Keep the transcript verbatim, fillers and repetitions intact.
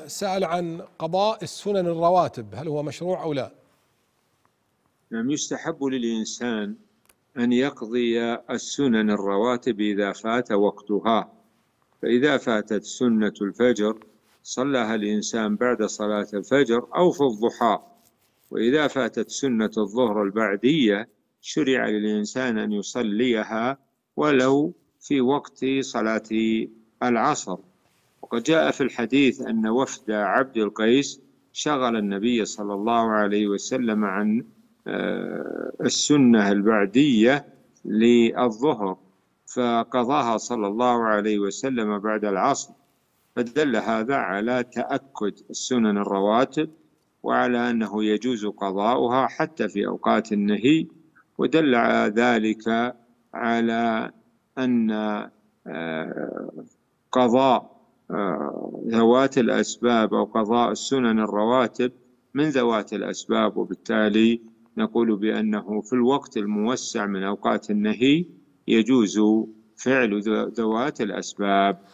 سأل عن قضاء السنن الرواتب، هل هو مشروع أو لا؟ نعم، يستحب للإنسان أن يقضي السنن الرواتب إذا فات وقتها. فإذا فاتت سنة الفجر صلىها الإنسان بعد صلاة الفجر أو في الضحى. وإذا فاتت سنة الظهر البعدية شرع للإنسان أن يصليها ولو في وقت صلاة العصر. وقد جاء في الحديث أن وفد عبد القيس شغل النبي صلى الله عليه وسلم عن السنة البعدية للظهر، فقضاها صلى الله عليه وسلم بعد العصر. فدل هذا على تأكد السنن الرواتب وعلى أنه يجوز قضاؤها حتى في أوقات النهي، ودل ذلك على أن قضاء ذوات الأسباب أو قضاء السنن الرواتب من ذوات الأسباب، وبالتالي نقول بأنه في الوقت الموسع من أوقات النهي يجوز فعل ذوات الأسباب.